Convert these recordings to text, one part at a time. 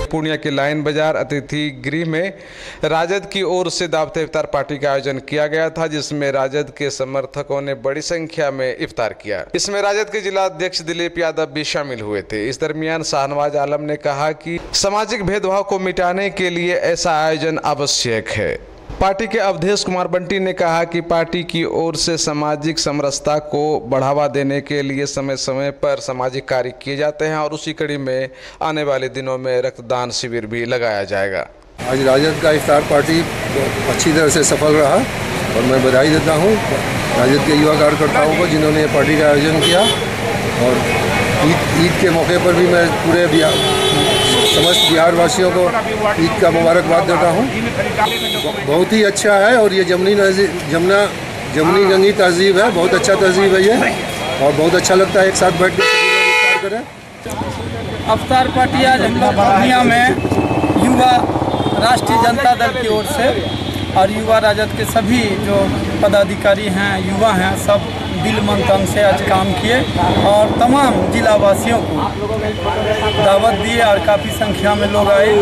पूर्णिया के लाइन बाजार अतिथि गृह में राजद की ओर से दावत इफ्तार पार्टी का आयोजन किया गया था, जिसमें राजद के समर्थकों ने बड़ी संख्या में इफ्तार किया। इसमें राजद के जिला अध्यक्ष दिलीप यादव भी शामिल हुए थे। इस दरमियान शाहनवाज आलम ने कहा कि सामाजिक भेदभाव को मिटाने के लिए ऐसा आयोजन आवश्यक है। पार्टी के अवधेश कुमार बंटी ने कहा कि पार्टी की ओर से सामाजिक समरसता को बढ़ावा देने के लिए समय समय पर सामाजिक कार्य किए जाते हैं और उसी कड़ी में आने वाले दिनों में रक्तदान शिविर भी लगाया जाएगा। आज राजद का इफ्तार पार्टी अच्छी तरह से सफल रहा और मैं बधाई देता हूं राजद के युवा कार्यकर्ताओं को जिन्होंने पार्टी का आयोजन किया। और ईद के मौके पर भी मैं पूरे समस्त बिहार वासियों को ईद का मुबारकबाद देता हूं। बहुत ही अच्छा है और ये जमनी गंगी तहजीब है, बहुत अच्छा तहजीब है ये और बहुत अच्छा लगता है एक साथ बैठ कर करें। इफ्तार पार्टी आज हम लोग पूर्णिया में युवा राष्ट्रीय जनता दल की ओर से और युवा राजद के सभी जो पदाधिकारी हैं, युवा हैं, सब दिल मन तन से आज काम किए और तमाम जिला वासियों को दावत दिए और काफ़ी संख्या में लोग आए।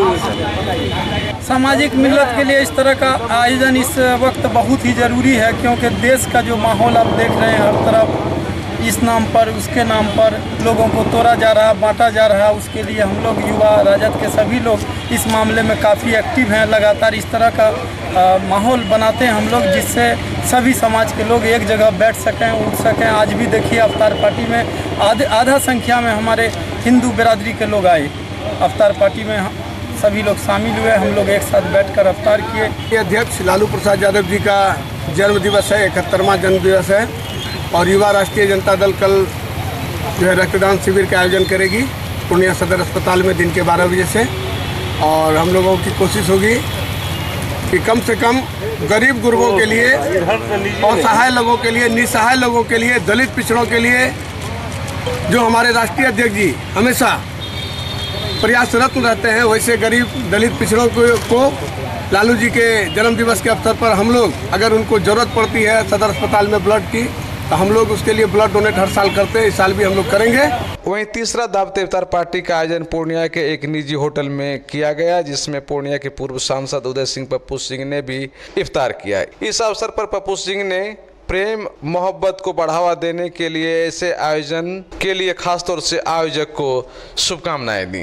सामाजिक मिलत के लिए इस तरह का आयोजन इस वक्त बहुत ही ज़रूरी है, क्योंकि देश का जो माहौल आप देख रहे हैं, हर तरफ इस नाम पर उसके नाम पर लोगों को तोड़ा जा रहा, बांटा जा रहा। उसके लिए हम लोग युवा राजद के सभी लोग इस मामले में काफ़ी एक्टिव हैं। लगातार इस तरह का माहौल बनाते हैं हम लोग, जिससे सभी समाज के लोग एक जगह बैठ सकें, उठ सकें। आज भी देखिए इफ्तार पार्टी में आधा संख्या में हमारे हिंदू बिरादरी के लोग आए। इफ्तार पार्टी में सभी लोग शामिल हुए, हम लोग एक साथ बैठकर इफ्तार किए। अध्यक्ष लालू प्रसाद यादव जी का जन्म दिवस है, 71वां जन्म दिवस है और युवा राष्ट्रीय जनता दल कल जो है रक्तदान शिविर का आयोजन करेगी पूर्णिया सदर अस्पताल में दिन के 12 बजे से। और हम लोगों की कोशिश होगी कि कम से कम गरीब गुरबों के लिए, असहाय लोगों के लिए, निसहाय लोगों के लिए, दलित पिछड़ों के लिए जो हमारे राष्ट्रीय अध्यक्ष जी हमेशा प्रयासरत रहते हैं, वैसे गरीब दलित पिछड़ों को लालू जी के जन्म दिवस के अवसर पर हम लोग अगर उनको ज़रूरत पड़ती है सदर अस्पताल में ब्लड की, तो हम लोग उसके लिए ब्लड डोनेट हर साल करते हैं। इस साल भी हम लोग करेंगे। वहीं तीसरा दावत इफ्तार पार्टी का आयोजन पूर्णिया के एक निजी होटल में किया गया, जिसमें पूर्णिया के पूर्व सांसद उदय सिंह पप्पू सिंह ने भी इफ्तार किया। इस अवसर पर पप्पू सिंह ने प्रेम मोहब्बत को बढ़ावा देने के लिए ऐसे आयोजन के लिए खासतौर से आयोजक को शुभकामनाएं दी।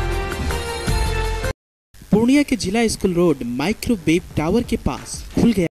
पूर्णिया के जिला स्कूल रोड माइक्रोवेव टावर के पास खुल गया